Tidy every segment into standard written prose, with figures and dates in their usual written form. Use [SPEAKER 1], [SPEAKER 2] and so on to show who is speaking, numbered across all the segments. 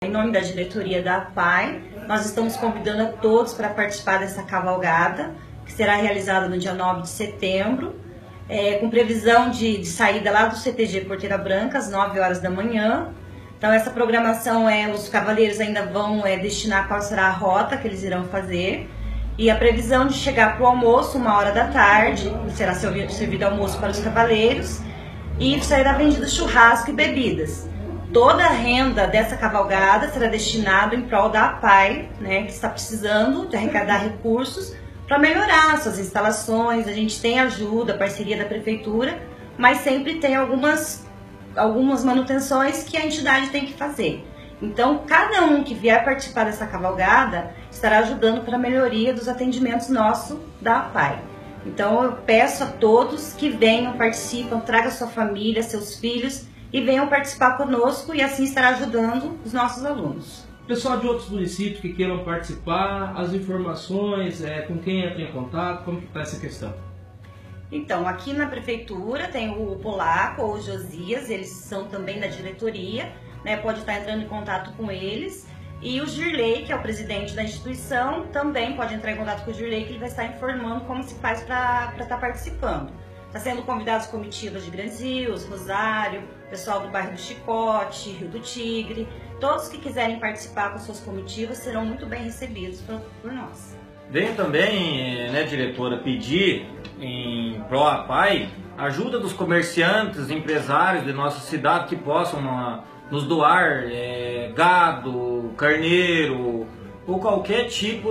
[SPEAKER 1] Em nome da diretoria da APAI, nós estamos convidando a todos para participar dessa cavalgada, que será realizada no dia 9 de setembro, com previsão de saída lá do CTG Porteira Branca, às 9 horas da manhã. Então essa programação os cavaleiros ainda vão destinar qual será a rota que eles irão fazer. E a previsão de chegar para o almoço, 1h da tarde, será servido almoço para os cavaleiros, e será vendido churrasco e bebidas. Toda a renda dessa cavalgada será destinada em prol da APAI, que está precisando de arrecadar recursos para melhorar suas instalações. A gente tem ajuda, parceria da prefeitura, mas sempre tem algumas manutenções que a entidade tem que fazer. Então, cada um que vier participar dessa cavalgada estará ajudando para a melhoria dos atendimentos nossos da APAI. Então, eu peço a todos que venham, participam, tragam sua família, seus filhos e venham participar conosco e assim estará ajudando os nossos alunos.
[SPEAKER 2] Pessoal de outros municípios que queiram participar, as informações, com quem entra em contato, como que está essa questão?
[SPEAKER 1] Então, aqui na prefeitura tem o Polaco ou o Josias, eles são também da diretoria, pode estar entrando em contato com eles. E o Girley, que é o presidente da instituição, também pode entrar em contato com o Girley, que ele vai estar informando como se faz para estar participando. Está sendo convidados comitivas de Grandes Rios, Rosário, pessoal do bairro do Chicote, Rio do Tigre. Todos que quiserem participar com suas comitivas serão muito bem recebidos por nós.
[SPEAKER 3] Venho também, diretora, pedir em pró APAI ajuda dos comerciantes, empresários de nossa cidade que possam nos doar gado, carneiro ou qualquer tipo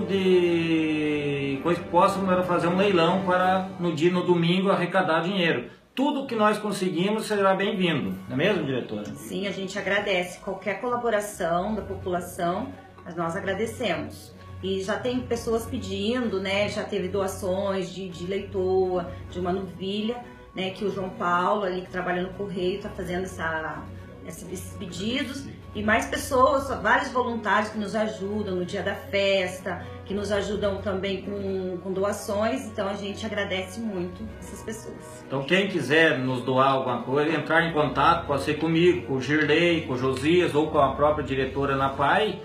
[SPEAKER 3] de coisa que possam fazer um leilão para no domingo arrecadar dinheiro. Tudo que nós conseguimos será bem-vindo, não é mesmo, diretora?
[SPEAKER 1] Sim, a gente agradece qualquer colaboração da população, mas nós agradecemos. E já tem pessoas pedindo, já teve doações de leitoa, de uma novilha, que o João Paulo, ali que trabalha no Correio, está fazendo esses pedidos. E mais pessoas, vários voluntários que nos ajudam no dia da festa, que nos ajudam também com doações. Então a gente agradece muito essas pessoas.
[SPEAKER 3] Então quem quiser nos doar alguma coisa, entrar em contato, pode ser comigo, com o Girley, com o Josias ou com a própria diretora na APAI,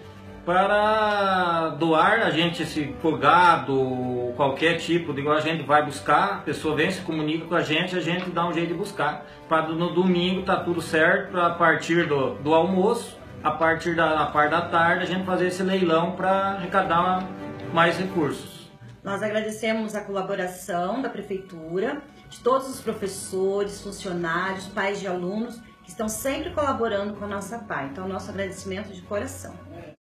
[SPEAKER 3] para doar. A gente, se for gado, qualquer tipo, igual a gente vai buscar, a pessoa vem, se comunica com a gente dá um jeito de buscar. Para no domingo tá tudo certo, a partir do almoço, a partir da parte da tarde, a gente fazer esse leilão para arrecadar mais recursos.
[SPEAKER 1] Nós agradecemos a colaboração da prefeitura, de todos os professores, funcionários, pais de alunos, que estão sempre colaborando com a nossa APAI. Então, nosso agradecimento de coração.